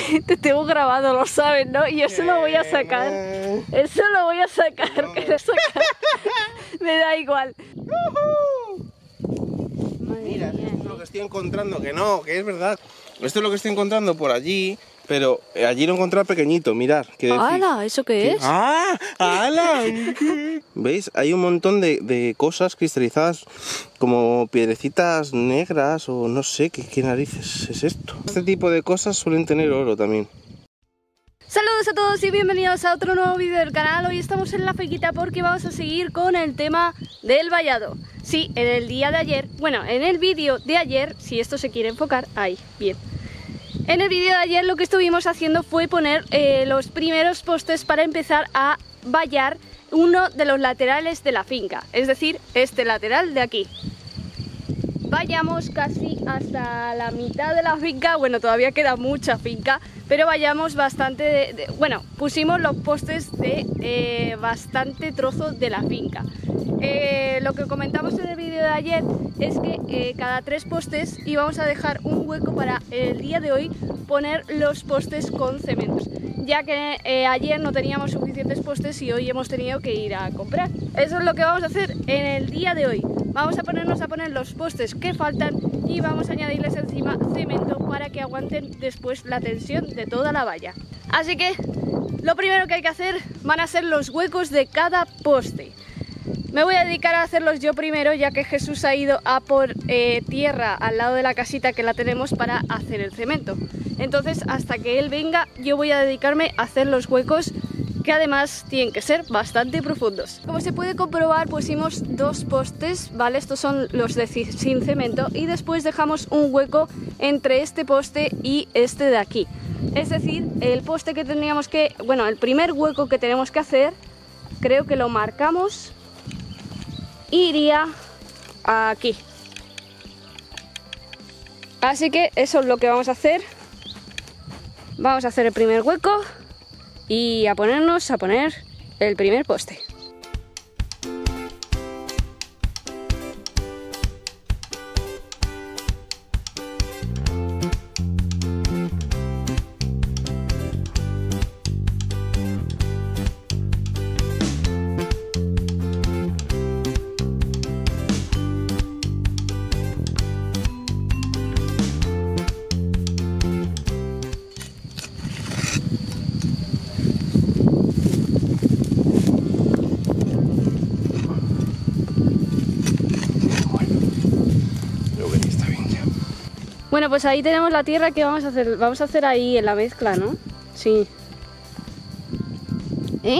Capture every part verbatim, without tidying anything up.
Te tengo grabado, lo sabes, ¿no? Y eso lo voy a sacar. Eso lo voy a sacar. Que lo sacar. Me da igual. Mira, esto es lo que estoy encontrando, que no, que es verdad. Esto es lo que estoy encontrando por allí, pero allí lo he encontrado pequeñito, mirad. ¡Hala! ¿Eso qué es? ¡Ah! ¡Hala! ¿Veis? Hay un montón de, de cosas cristalizadas, como piedrecitas negras o no sé, ¿qué, qué narices es esto? Este tipo de cosas suelen tener oro también. Saludos a todos y bienvenidos a otro nuevo vídeo del canal. Hoy estamos en la fequita porque vamos a seguir con el tema del vallado. Sí, en el día de ayer, bueno, en el vídeo de ayer, si esto se quiere enfocar, ahí, bien. En el vídeo de ayer lo que estuvimos haciendo fue poner eh, los primeros postes para empezar a vallar uno de los laterales de la finca, es decir, este lateral de aquí. Vayamos casi hasta la mitad de la finca, bueno, todavía queda mucha finca, pero vayamos bastante, de, de, bueno, pusimos los postes de eh, bastante trozo de la finca. Eh, lo que comentamos en el vídeo de ayer es que eh, cada tres postes íbamos a dejar un hueco para el día de hoy poner los postes con cementos, ya que eh, ayer no teníamos suficientes postes y hoy hemos tenido que ir a comprar. Eso es lo que vamos a hacer en el día de hoy. Vamos a ponernos a poner los postes que faltan y vamos a añadirles encima cemento para que aguanten después la tensión de toda la valla. Así que lo primero que hay que hacer van a ser los huecos de cada poste. Me voy a dedicar a hacerlos yo primero, ya que Jesús ha ido a por eh, tierra al lado de la casita que la tenemos para hacer el cemento. Entonces, hasta que él venga, yo voy a dedicarme a hacer los huecos, que además tienen que ser bastante profundos. Como se puede comprobar, pusimos dos postes, ¿vale? Estos son los de sin cemento, y después dejamos un hueco entre este poste y este de aquí. Es decir, el poste que tendríamos que, bueno, el primer hueco que tenemos que hacer, creo que lo marcamos, iría aquí. Así que eso es lo que vamos a hacer. Vamos a hacer el primer hueco y a ponernos a poner el primer poste. Bueno, pues ahí tenemos la tierra que vamos a hacer. Vamos a hacer ahí en la mezcla, ¿no? Sí. ¿Eh?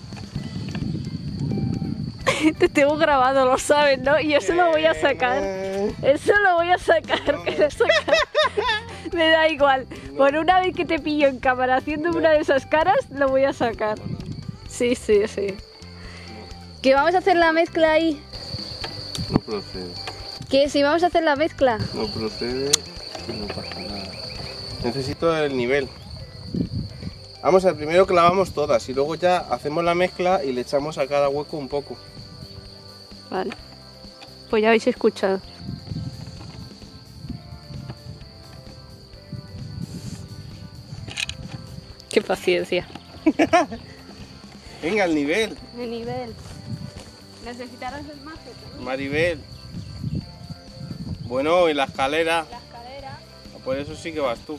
Te tengo grabado, lo sabes, ¿no? Y eso lo voy a sacar. Eso lo voy a sacar. Que lo sacar. Me da igual. Por una vez que te pillo en cámara haciendo una de esas caras, lo voy a sacar. Sí, sí, sí. ¿Que vamos a hacer la mezcla ahí? No procede. ¿Que si vamos a hacer la mezcla? No procede. No pasa nada. Necesito el nivel. Vamos al primero clavamos todas y luego ya hacemos la mezcla y le echamos a cada hueco un poco. Vale. Pues ya habéis escuchado. Qué paciencia. Venga, el nivel. El nivel. Necesitarás el mazo, ¿no? Maribel. Bueno, y la escalera. La escalera. Por eso sí que vas tú.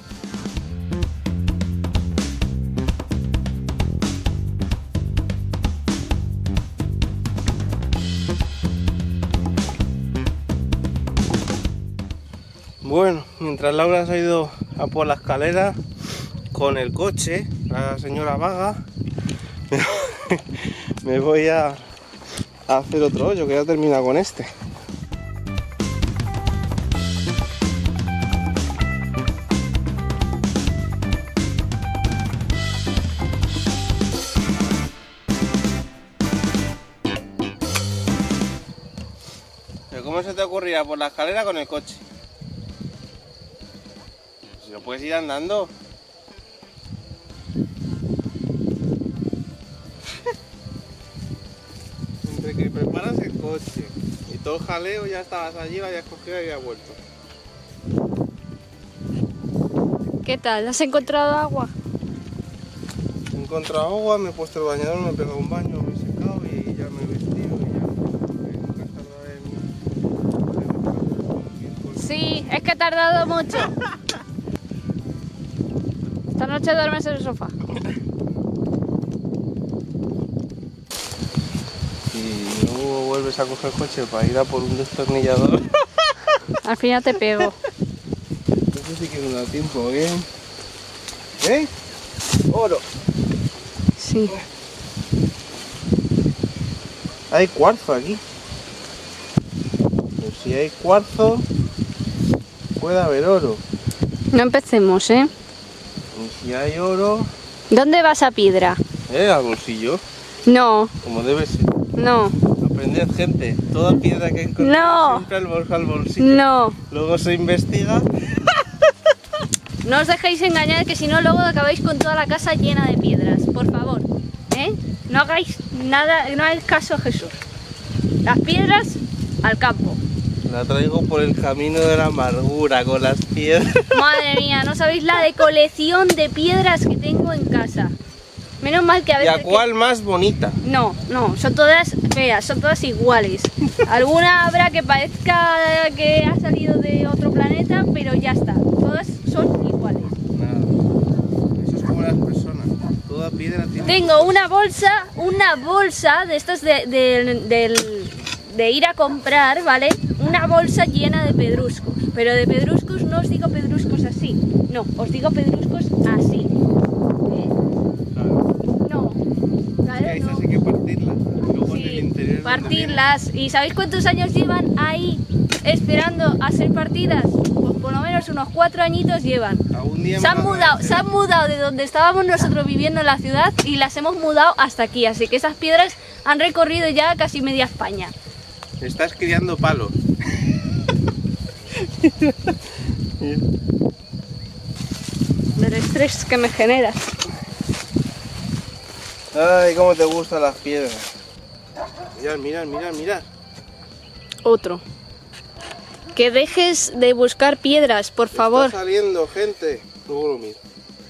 Bueno, mientras Laura se ha ido a por la escalera con el coche, la señora vaga, me voy a hacer otro hoyo que ya termina con este. ¿Cómo se te ocurrirá por la escalera con el coche? Si lo puedes ir andando. Entre que preparas el coche y todo el jaleo, ya estabas allí, lo habías cogido y habías vuelto. ¿Qué tal? ¿Has encontrado agua? He encontrado agua, me he puesto el bañador, me he pegado un baño, me he secado y ya me he vestido y ya. Nunca tardado en... Sí, es que he tardado mucho. Esta noche duermes en el sofá. Y luego vuelves a coger el coche para ir a por un destornillador. Al final te pego. No sé si quiero dar tiempo, ¿eh? ¿Eh? Oro. Sí. Hay cuarzo aquí. Pues si hay cuarzo, puede haber oro. No empecemos, ¿eh? Y si hay oro, ¿Dónde vas a Piedra? ¿eh? Al bolsillo, No, como debe ser. no, Aprended, gente, toda piedra que encontréis No. siempre al, bol- al bolsillo. no. Luego se investiga. No os dejéis engañar, que si no luego acabáis con toda la casa llena de piedras. Por favor, ¿eh? No hagáis nada, no hagáis caso a Jesús. Las piedras al campo. La traigo por el camino de la amargura con las piedras. Madre mía, no sabéis la de colección de piedras que tengo en casa. Menos mal que a ¿Y veces... a cuál más bonita? que- No, no, son todas feas, son todas iguales. Alguna habrá que parezca que ha salido de otro planeta, pero ya está. Todas son iguales. Nada. Eso es como las personas. Toda piedra tiene... Tengo una bolsa, una bolsa de estas de, de, del- de ir a comprar, ¿vale? Una bolsa llena de pedruscos. Pero de pedruscos no os digo pedruscos así. No, os digo pedruscos así. ¿Eh? Claro. No. Es Claro, que a esas no. hay que partirlas. Luego en el Sí, interior es donde partirlas. ¿Y sabéis cuántos años llevan ahí esperando a ser partidas? Pues por lo menos unos cuatro añitos llevan. vienen. Algún día Se me han van a mudado, decir- se han mudado de donde estábamos nosotros viviendo en la ciudad y las hemos mudado hasta aquí. Así que esas piedras han recorrido ya casi media España. Estás criando palos. Del estrés que me generas. Ay, cómo te gustan las piedras. Mirad, mirad, mirad, mirad. Otro. Que dejes de buscar piedras, por favor. Está saliendo, gente. Luego lo miro.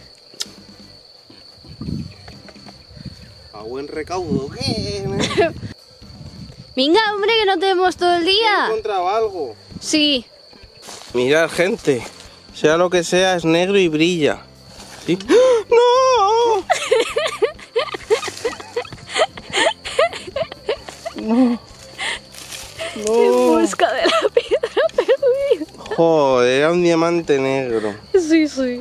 A buen recaudo. ¿Qué? Venga, hombre, que no tenemos todo el He día. encontrado algo. Sí. Mirad, gente. Sea lo que sea, es negro y brilla. ¿Sí? ¡No! No. En No. busca de la piedra perdida. Joder, era un diamante negro. Sí, sí.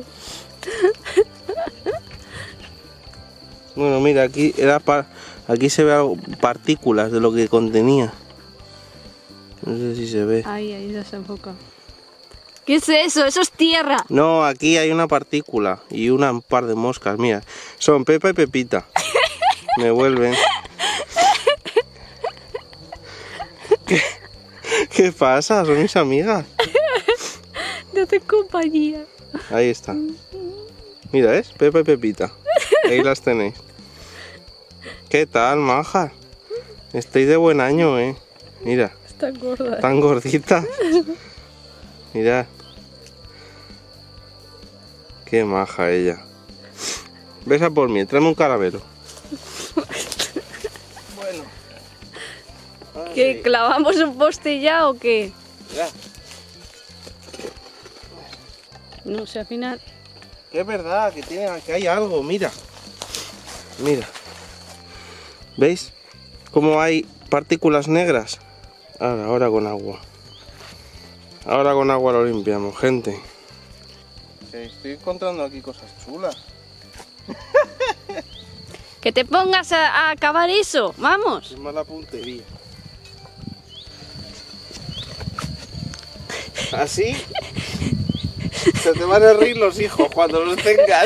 Bueno, mira, aquí era par- aquí se ve algo, partículas de lo que contenía. No sé si se ve. Ahí, ahí ya se enfoca. ¿Qué es eso? Eso es tierra. No, aquí hay una partícula y una, un par de moscas. Mira, son Pepa y Pepita. Me vuelven. ¿Qué, qué pasa? Son mis amigas. Te hacen compañía. Ahí está. Mira, ¿ves? Pepa y Pepita. Ahí las tenéis. ¿Qué tal, maja? Estáis de buen año, ¿eh? Mira, Están gordas. tan gorditas. Mira. Qué maja ella. Besa por mí, tráeme un caramelo. Bueno. ¿Qué? ¿Clavamos un poste ya o qué? Ya. No sé, al final. Que es verdad, que, tiene, que hay algo, mira. Mira. ¿Veis? Cómo hay partículas negras. Ahora, ahora con agua. Ahora con agua lo limpiamos, gente. Estoy encontrando aquí cosas chulas. Que te pongas a, a acabar eso. Vamos. Es mala puntería. Así se te van a reír los hijos cuando los tengas.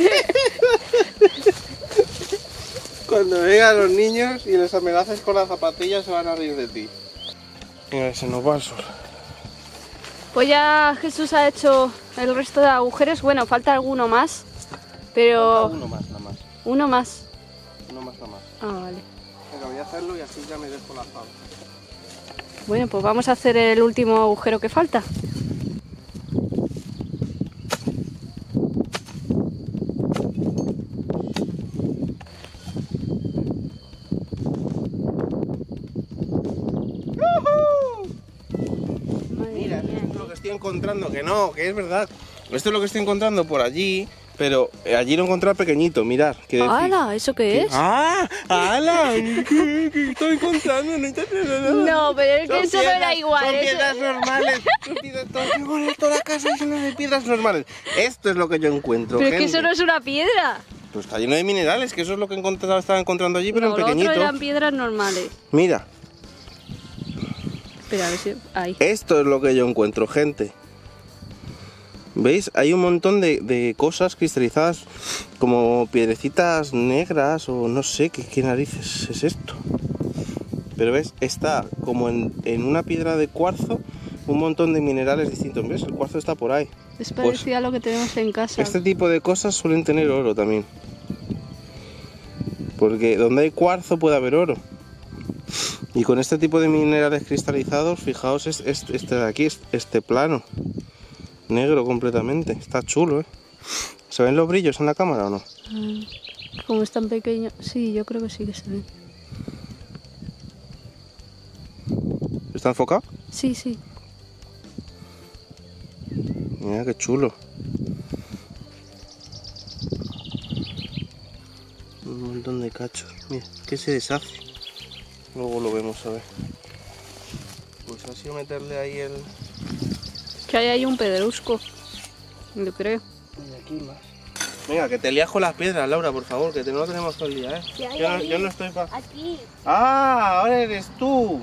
Cuando vengan los niños y les amenaces con las zapatillas se van a reír de ti. Mira, se nos va el sol. Pues ya Jesús ha hecho el resto de agujeros. Bueno, falta alguno más. Pero... Uno más, nada más. Uno más. Uno más, nada más. Ah, vale. Venga, voy a hacerlo y así ya me dejo la fama. Bueno, pues vamos a hacer el último agujero que falta. encontrando, que no, que es verdad. Esto es lo que estoy encontrando por allí, pero allí lo he encontrado pequeñito, mirad. ¡Hala! ¿Eso qué es? ¡Ah! ¡Hala! ¿Qué, qué estoy encontrando? No, pero es que son eso no piedras, era igual. Son eso... piedras normales. Son piedras, todo, qué bonito, la casa llena de piedras normales. Esto es lo que yo encuentro, Pero gente. es que eso no es una piedra. Pues está lleno de minerales, que eso es lo que encontraba, estaba encontrando allí, pero No, en pequeñito. Lo otro eran piedras normales. Mira. Espera, a ver si... Ahí. Esto es lo que yo encuentro, gente. ¿Veis? Hay un montón de, de cosas cristalizadas, como piedrecitas negras o no sé qué, qué narices es esto. Pero ves, está como en, en una piedra de cuarzo, un montón de minerales distintos. ¿Ves? El cuarzo está por ahí. Es parecido pues, a lo que tenemos en casa. Este tipo de cosas suelen tener oro también. Porque donde hay cuarzo puede haber oro. Y con este tipo de minerales cristalizados, fijaos, es, es, este de aquí, este plano. Negro completamente. Está chulo, ¿eh? ¿Se ven los brillos en la cámara o no? Mm, como es tan pequeño. Sí, yo creo que sí que se ven. ¿Está enfocado? Sí, sí. Mira qué chulo. Un montón de cachos. Mira, que se deshace. Luego lo vemos a ver. Pues ha sido meterle ahí el... Que hay ahí un pedrusco. Yo creo. Y aquí más. Venga, que te lías con las piedras, Laura, por favor, que no lo tenemos todo el día, ¿eh? Yo no, yo no estoy para... Aquí. ¡Ah! Ahora eres tú.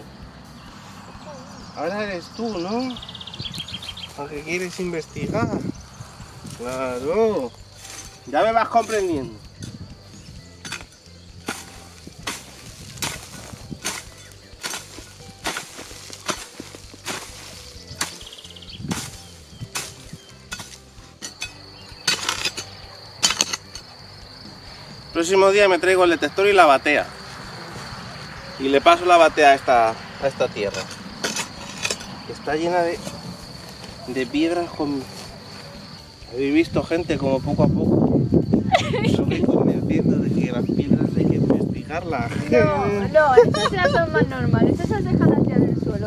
Ahora eres tú, ¿no? Aunque quieres investigar. Claro. Ya me vas comprendiendo. Próximo día me traigo el detector y la batea. Y le paso la batea a esta, a esta tierra. Está llena de, de piedras con... Habéis visto, gente, como poco a poco me voy convenciendo de que las piedras hay que investigarlas. No, no, estas ya son más normales. Esas déjalas ya en el suelo.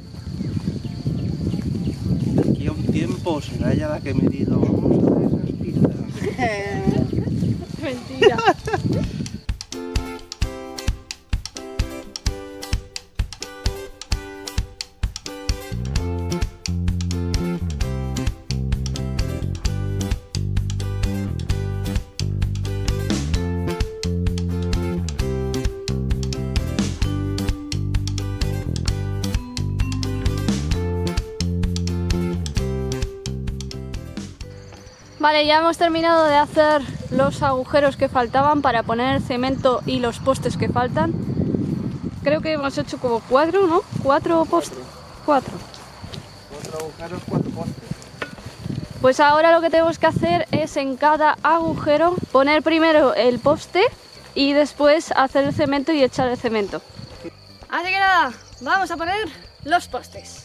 De aquí a un tiempo será ella la que me diga, vamos a ver esas piedras. Mentira. Vale, ya hemos terminado de hacer los agujeros que faltaban para poner el cemento y los postes que faltan. Creo que hemos hecho como cuatro, ¿no? Cuatro postes. Cuatro. Cuatro agujeros, cuatro postes. Pues ahora lo que tenemos que hacer es en cada agujero poner primero el poste y después hacer el cemento y echar el cemento. Así que nada, vamos a poner los postes.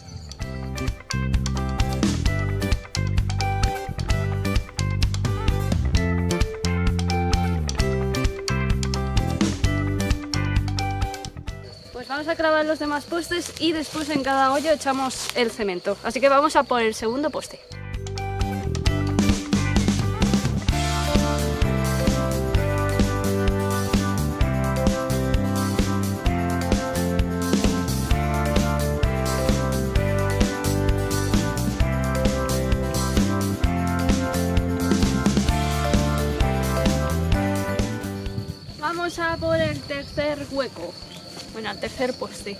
Vamos a clavar los demás postes y después en cada hoyo echamos el cemento. Así que vamos a por el segundo poste. Vamos a por el tercer hueco. Bueno, al tercer poste.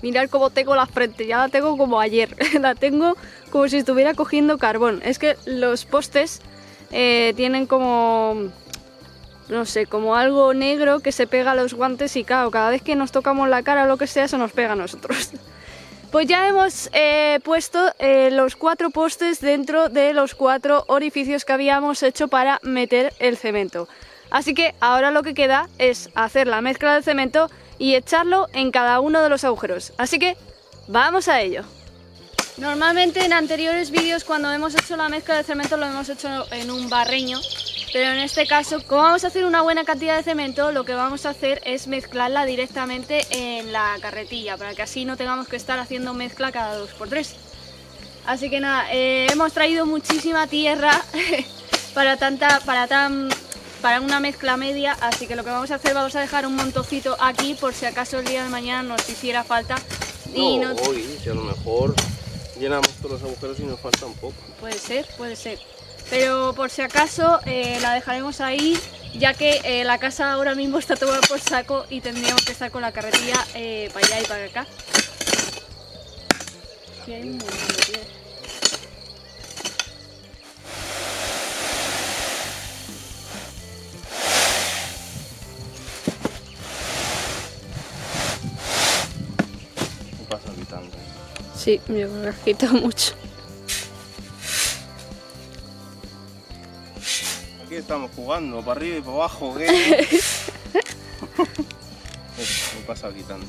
Mirad cómo tengo la frente, ya la tengo como ayer. La tengo como si estuviera cogiendo carbón. Es que los postes eh, tienen como... no sé, como algo negro que se pega a los guantes y claro, cada vez que nos tocamos la cara o lo que sea, se nos pega a nosotros. Pues ya hemos eh, puesto eh, los cuatro postes dentro de los cuatro orificios que habíamos hecho para meter el cemento. Así que ahora lo que queda es hacer la mezcla del cemento y echarlo en cada uno de los agujeros. Así que vamos a ello. Normalmente en anteriores vídeos cuando hemos hecho la mezcla de cemento lo hemos hecho en un barreño, pero en este caso, como vamos a hacer una buena cantidad de cemento, lo que vamos a hacer es mezclarla directamente en la carretilla, para que así no tengamos que estar haciendo mezcla cada dos por tres. Así que nada, eh, hemos traído muchísima tierra para, tanta, para, tan, para una mezcla media, así que lo que vamos a hacer, vamos a dejar un montoncito aquí por si acaso el día de mañana nos hiciera falta. Y no, no... hoy, si a lo mejor llenamos todos los agujeros y nos falta un poco. Puede ser, puede ser. Pero por si acaso eh, la dejaremos ahí, ya que eh, la casa ahora mismo está tomada por saco y tendríamos que estar con la carretilla eh, para allá y para acá. Sí, hay un montón de piedras. ¿Qué pasa quitando? Sí, yo creo que has quitado mucho. Aquí estamos jugando, para arriba y para abajo, ¿qué? Me pasa quitando.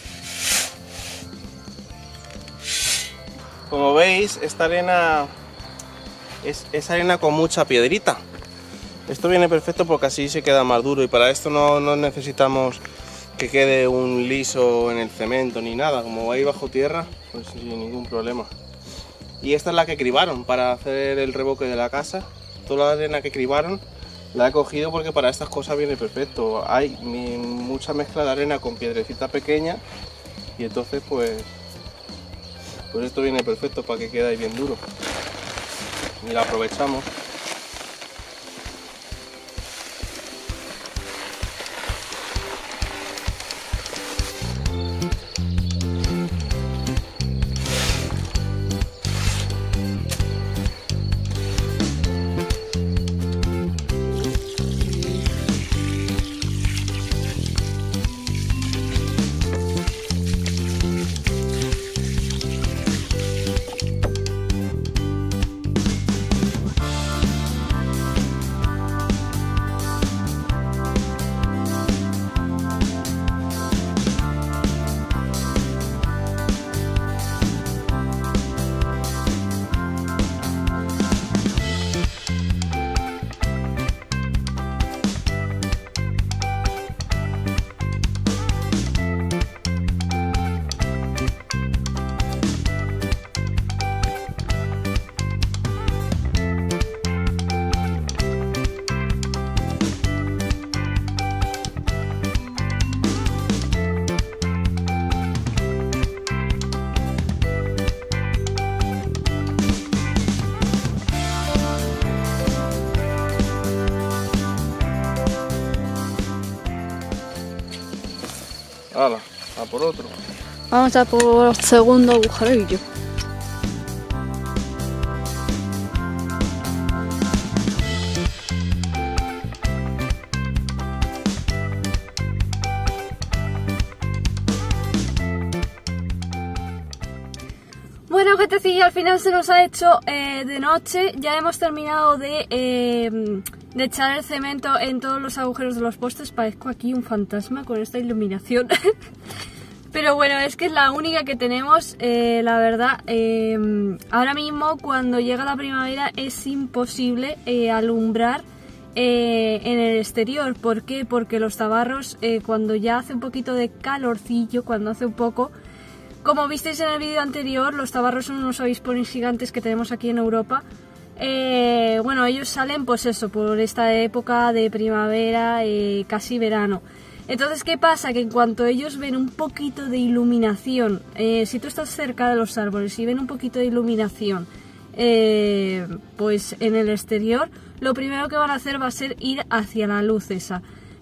Como veis, esta arena es, es arena con mucha piedrita. Esto viene perfecto porque así se queda más duro y para esto no, no necesitamos que quede un liso en el cemento ni nada. Como va ahí bajo tierra, pues sin ningún problema. Y esta es la que cribaron para hacer el revoque de la casa. Toda la arena que cribaron la he cogido porque para estas cosas viene perfecto. Hay mi, mucha mezcla de arena con piedrecita pequeña y entonces pues, pues esto viene perfecto para que quede ahí bien duro. Y la aprovechamos. Hala, a por otro. Vamos a por el segundo agujerillo. Bueno, gentecilla, al final se nos ha hecho eh, de noche. Ya hemos terminado de, eh, de echar el cemento en todos los agujeros de los postes. Parezco aquí un fantasma con esta iluminación. Pero bueno, es que es la única que tenemos, eh, la verdad. Eh, ahora mismo, cuando llega la primavera, es imposible eh, alumbrar eh, en el exterior. ¿Por qué? Porque los tabarros, eh, cuando ya hace un poquito de calorcillo, cuando hace un poco... Como visteis en el vídeo anterior, los tabarros son unos avispones gigantes que tenemos aquí en Europa. Eh, bueno, ellos salen pues eso, por esta época de primavera, eh, casi verano. Entonces, ¿qué pasa? Que en cuanto ellos ven un poquito de iluminación, eh, si tú estás cerca de los árboles y ven un poquito de iluminación, eh, pues en el exterior, lo primero que van a hacer va a ser ir hacia la luz esa.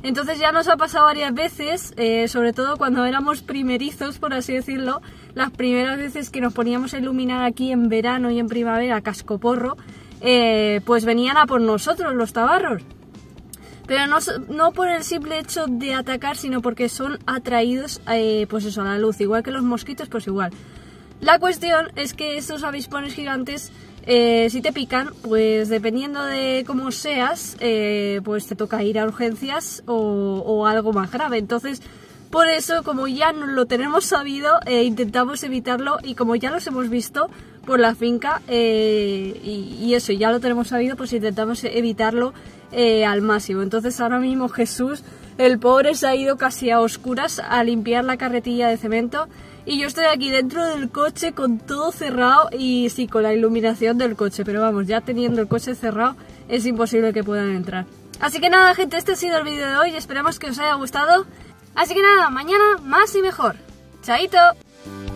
Entonces ya nos ha pasado varias veces, eh, sobre todo cuando éramos primerizos, por así decirlo, las primeras veces que nos poníamos a iluminar aquí en verano y en primavera, cascoporro, eh, pues venían a por nosotros los tabarros. Pero no, no por el simple hecho de atacar, sino porque son atraídos eh, pues eso, a la luz, igual que los mosquitos, pues igual. La cuestión es que estos avispones gigantes, eh, si te pican, pues dependiendo de cómo seas, eh, pues te toca ir a urgencias o, o algo más grave. Entonces, por eso, como ya no lo tenemos sabido, eh, intentamos evitarlo, y como ya los hemos visto por la finca, eh, y, y eso, ya lo tenemos sabido, pues intentamos evitarlo eh, al máximo. Entonces ahora mismo Jesús, el pobre, se ha ido casi a oscuras a limpiar la carretilla de cemento, y yo estoy aquí dentro del coche con todo cerrado y sí, con la iluminación del coche, pero vamos, ya teniendo el coche cerrado es imposible que puedan entrar. Así que nada, gente, este ha sido el vídeo de hoy, esperamos que os haya gustado. Así que nada, mañana más y mejor. ¡Chaito!